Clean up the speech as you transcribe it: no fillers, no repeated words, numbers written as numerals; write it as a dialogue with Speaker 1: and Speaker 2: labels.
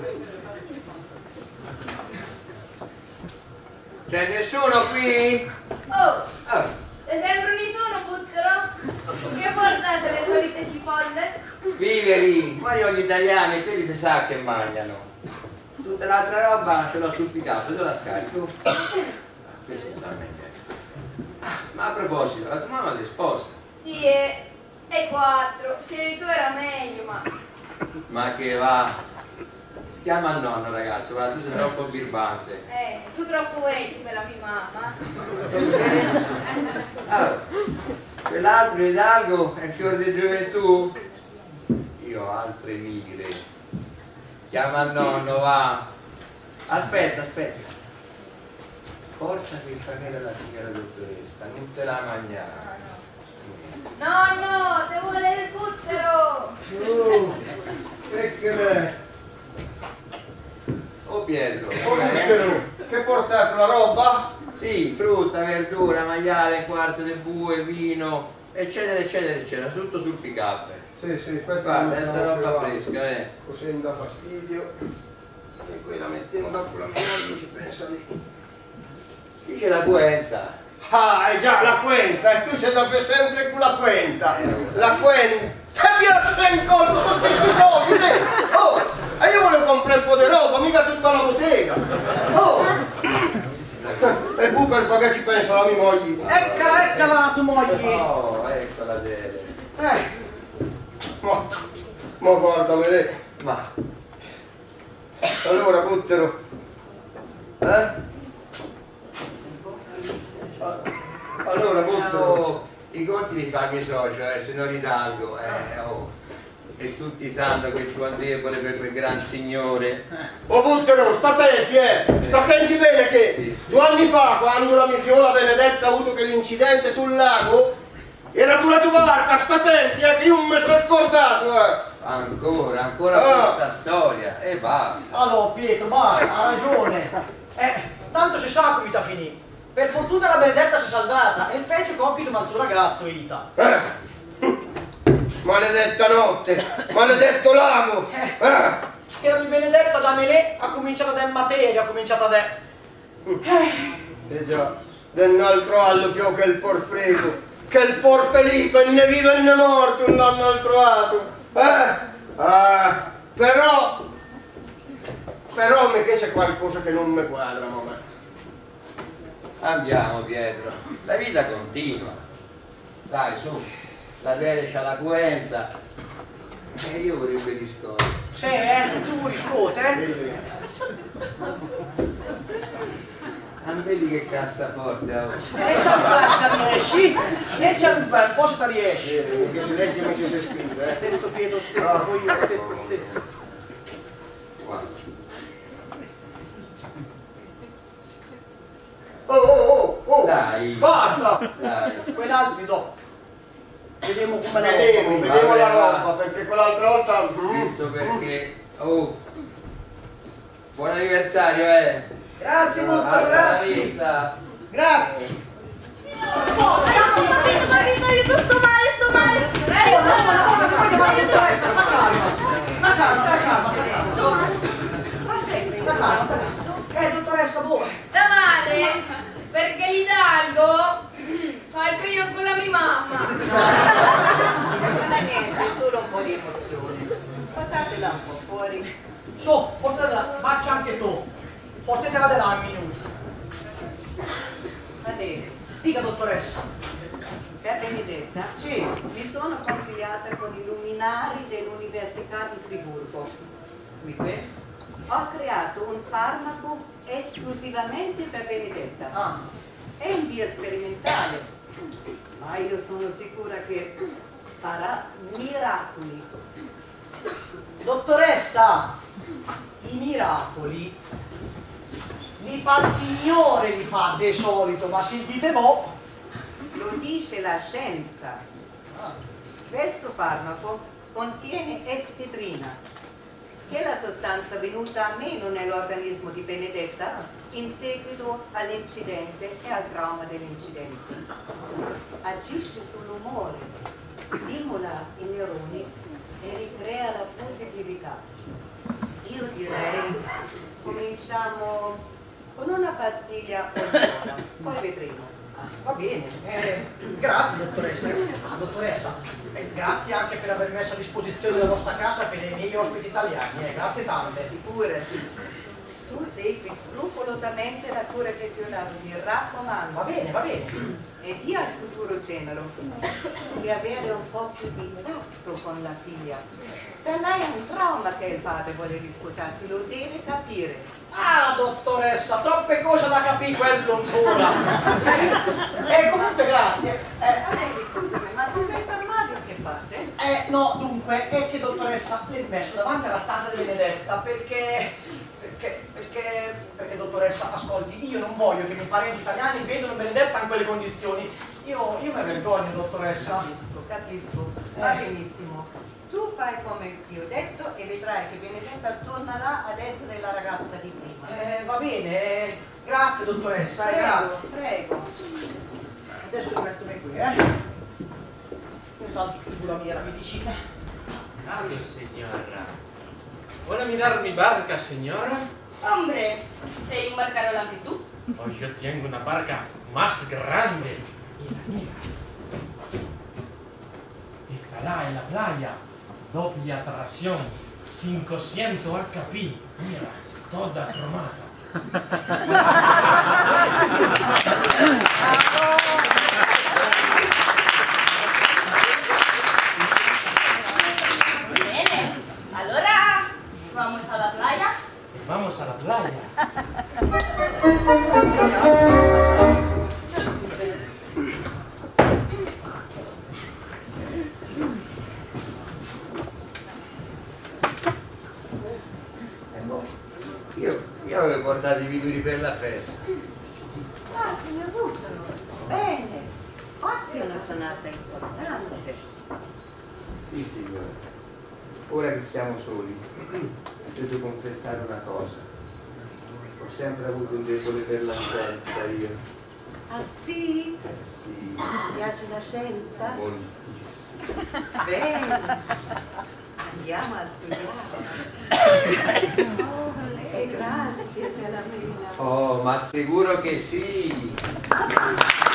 Speaker 1: C'è nessuno qui?
Speaker 2: Oh! Te sembra nessuno, Buttero? Che portate le solite cipolle?
Speaker 1: Viveri, ma io gli italiani, quelli si sa che mangiano. Tutta l'altra roba ce l'ho sul Picasso, dove la scarico? Questo non sa niente. Ma a proposito, la tua mamma si sposa?
Speaker 2: Sì, e 4. Se eri tu era meglio, ma...
Speaker 1: Ma che va? Chiama il nonno, ragazzo, guarda, tu sei troppo birbante.
Speaker 2: Tu troppo vecchio per la mia mamma.
Speaker 1: Allora, quell'altro Hidalgo è il fiore di gioventù? Io ho altre mire. Chiama il nonno, va. Aspetta. Porta questa mela da signora dottoressa, non te la mangiare.
Speaker 2: Nonno, te vuole il Buttero!
Speaker 3: E che è?
Speaker 1: Oh Pietro,
Speaker 3: Che portate la roba?
Speaker 1: sì, frutta, verdura, maiale, un quarto di bue, vino, eccetera, tutto sul pick-up.
Speaker 3: Sì, questa
Speaker 1: Guarda, è una roba fresca,
Speaker 3: Così mi dà fastidio. E qui la mettiamo dopo la moglie, ci pensa lì.
Speaker 1: Dice la cuenta.
Speaker 3: Ah, è già la cuenta, e tu sei da fare sempre con la cuenta. La cuenta. Te piace in colpo con questi soldi, te! Oh! E io volevo comprare un po' di roba, mica tutta la bottega. Oh! E tu per pagare ci pensa la mia moglie.
Speaker 4: Eccola la tua moglie.
Speaker 1: Oh, eccola bene.
Speaker 3: Ma guarda, vedete.
Speaker 1: Ma,
Speaker 3: Allora, Buttero. Allora, Buttero.
Speaker 1: oh, i conti li fa il mio socio, signor Hidalgo, oh. E tutti sanno che tu è debole per quel gran signore.
Speaker 3: Oh Buttero, sta attenti, sta attenti bene che
Speaker 1: Sì.
Speaker 3: 2 anni fa, quando la mia fiola Benedetta ha avuto quell'incidente sul lago, era sulla tua barca, sta attenti, che io mi sono scordato,
Speaker 1: Ancora questa storia, e basta.
Speaker 4: Allora Pietro, basta, ha ragione. Tanto si sa come ti finì. Per fortuna la Benedetta si è salvata e il peggio è compito ma il suo ragazzo, Ita.
Speaker 3: Maledetta notte, maledetto lago.
Speaker 4: Che la mia Benedetta da Melè ha cominciato da materia, ha cominciato da...
Speaker 3: E già, dell'altro allo più che il porfrego, che il porfelico, né vivo e né morto, non l'hanno trovato. Però mi c'è qualcosa che non mi quadra, mamma.
Speaker 1: Andiamo Pietro, la vita continua. Dai su, la Dele c'ha la cuenta e io vorrei quei riscontri.
Speaker 4: Sì, tu vuoi riscuotere?
Speaker 1: Non vedi che cassaforte ha?
Speaker 4: E c'è un po' di riesci? E c'è un po' se ti riesci?
Speaker 3: Che si legge ma che si scrive,
Speaker 4: Sento Pietro, poi io, sento.
Speaker 1: Guarda.
Speaker 3: Oh,
Speaker 1: Dai.
Speaker 3: basta!
Speaker 1: Dai.
Speaker 4: Quell'altro dopo. Vediamo come la
Speaker 3: Vediamo la roba, perché quell'altra volta...
Speaker 1: Questo perché... Oh! Buon anniversario,
Speaker 4: Grazie, Muzzo,
Speaker 1: Alla
Speaker 4: grazie.
Speaker 1: vista!
Speaker 4: Grazie.
Speaker 2: Marito, io sto male.
Speaker 4: Dottoressa, buona.
Speaker 2: Sta male perché l'Hidalgo fa il coglione con la mia mamma.
Speaker 5: Non è niente, è solo un po' di emozione. Portatela un po' fuori.
Speaker 4: Su, portatela, faccia anche tu. Portatela da là un minuto.
Speaker 5: Va bene.
Speaker 4: Dica, dottoressa.
Speaker 5: Per Benedetta,
Speaker 4: Sì.
Speaker 5: mi sono consigliata con i luminari dell'Università di Friburgo. Ho creato un farmaco esclusivamente per Benedetta. È in via sperimentale, ma io sono sicura che farà miracoli.
Speaker 4: Dottoressa, i miracoli li fa il Signore, li fa di solito, ma sentite mo'.
Speaker 5: Lo dice la scienza. Questo farmaco contiene efedrina, che è la sostanza venuta a meno nell'organismo di Benedetta in seguito all'incidente e al trauma dell'incidente. Agisce sull'umore, stimola i neuroni e ricrea la positività. Io direi pastiglia ogni ora. Poi vedremo.
Speaker 4: Va bene, grazie dottoressa. Dottoressa, grazie anche per aver messo a disposizione la vostra casa per i miei ospiti italiani, grazie tante.
Speaker 5: Figurati. Tu segui scrupolosamente la cura che ti ho dato, mi raccomando.
Speaker 4: Va bene.
Speaker 5: E dia al futuro genero di avere un po' più di tatto con la figlia. Per lei è un trauma che il padre vuole risposarsi, lo deve capire.
Speaker 4: Ah, dottoressa, troppe cose da capire, quello ancora. Comunque grazie.
Speaker 5: Scusami, ma tu questo armadio che fate?
Speaker 4: No, dunque, è che dottoressa l'ho messo davanti alla stanza di Benedetta perché dottoressa, ascolti, io non voglio che i miei parenti italiani vedano Benedetta in quelle condizioni. Io mi vergogno, dottoressa.
Speaker 5: Capisco, va benissimo. Tu fai come ti ho detto e vedrai che Benedetta tornerà ad essere la ragazza di prima.
Speaker 4: Va bene, grazie dottoressa, grazie.
Speaker 5: Prego.
Speaker 4: Adesso mettomi qui, Intanto giù la mia la medicina.
Speaker 6: Adiós, señora. ¿Puede mirar mi barca, señora?
Speaker 2: Hombre, ¿se embarcaron anche tú?
Speaker 6: Oh, yo tengo una barca más grande. Mira. Está en la playa. Doppia tracción. 500 HP. Mira, toda cromata.
Speaker 2: Bene, allora vamos a la playa.
Speaker 6: Vamos a la playa.
Speaker 1: Io avevo portato i viveri per la festa.
Speaker 5: Ah, signor Buttolo, bene. Oggi è una giornata importante.
Speaker 1: Sì, signore. Ora che siamo soli, devo confessare una cosa. Ho sempre avuto un debole per la scienza, io.
Speaker 5: Ah sì?
Speaker 1: Sì,
Speaker 5: Ti piace la scienza?
Speaker 1: moltissimo.
Speaker 5: Bene. Andiamo a studiare. Grazie per la mela.
Speaker 1: Oh, ma sicuro che sì!